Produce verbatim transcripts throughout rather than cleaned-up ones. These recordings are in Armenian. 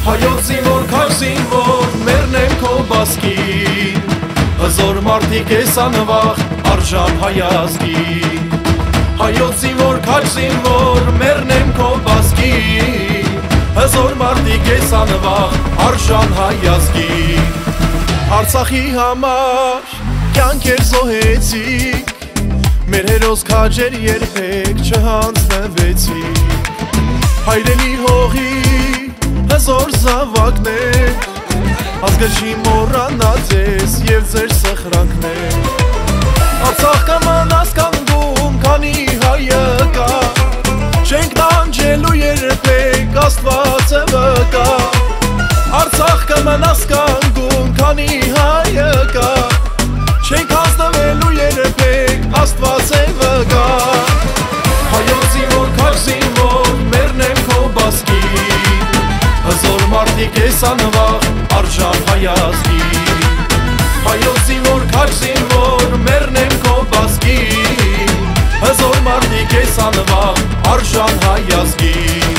Հայոց զինվոր քաշ զինվոր մեռնեմ քո բասկին Հզոր մարդիկ ես անվախ արժան հայազգին Հայոց զինվոր քաշ զինվոր մեռնեմ քո բասկին Հզոր մարդիկ ես անվախ արժան հայազգին Արցախի համար կյանքեր զոհեցիք Մեր հերոս քաջեր երբեք չհանձնվեցիք Հայրենի հողի հզոր զավակներ Ազգը չի մոռանա ձեզ և ձեր սխրանքներ Արցախ կմնաս կանգուն, քանի հայը կա Չենք տանջելու երբեք, Աստված է վկա Արցախ կմնաս կանգուն, քանի հայը կա Չենք հանձնվելու երբեք, Աստված է վկա Հայոց զինվոր քաշ զինվոր մեռնեմ քո բասկին Հզոր մարդիկ ես անվախ արժան հայազգին Հայոց զինվոր քաշ զինվոր մեռնեմ քո բասկին Հզոր մարդիկ ես անվախ արժան հայազգին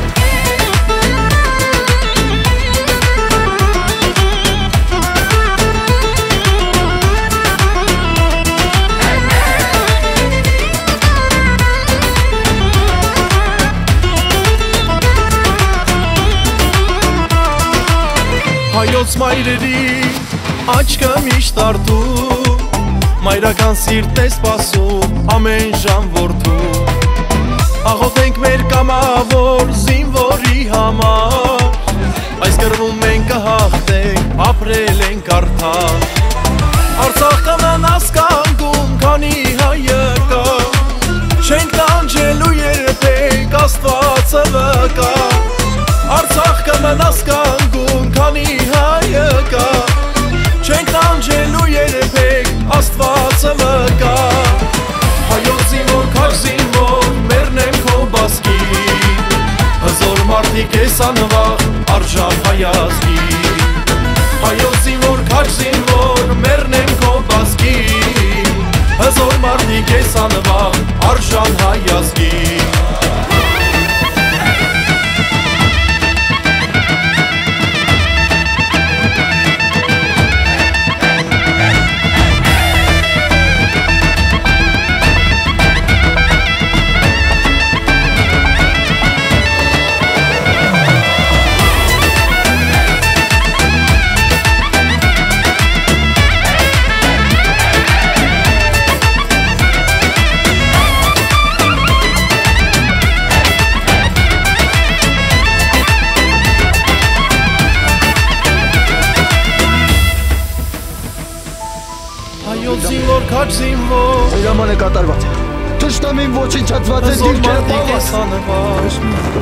Հայոց մայրերի աչքը միշտ արտում Մայրական սիրտն է սպասում ամեն ժամ որդու Աղոթենք մեր կամավոր զինվորի համար Այս կռվում մենք կհաղթենք, ապրել ենք արդար Արցախ կմնաս կանգուն, քանի հայը կա Չենք տանջելու երբեք, Աստվածը վկա Արցախ կմնաս կանգուն, քանի հայը կա Չենք տանջելու երբեք, Աստվածը վկա Հայոց զինվոր քաշ զինվոր մեռնեմ քո բասկին Հզոր մարդիկ ես անվախ արժան հայազգին Հայոց զինվոր քաշ զինվոր մեռնեմ քո բասկին Հզոր մարդիկ ես անվախ արժան հայազգին Հայոց զինվոր քաշ զինվոր Հրաման է կատարված Թշնամին ոչնչացված է Հզոր մարդիկ ես անվախ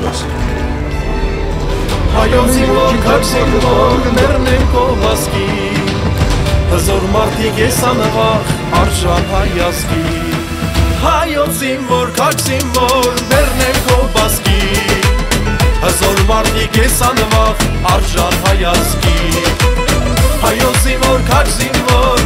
Հայոց զինվոր քաշ զինվոր մեռնեմ քո բասկին Հզոր մարդիկ ես անվախ արժան հայազգին Հայոց զինվոր քաշ զինվոր մեռնեմ քո բասկին Հզոր մարդիկ ես անվախ արժան հայազգին Հայոց զինվոր քաշ զինվոր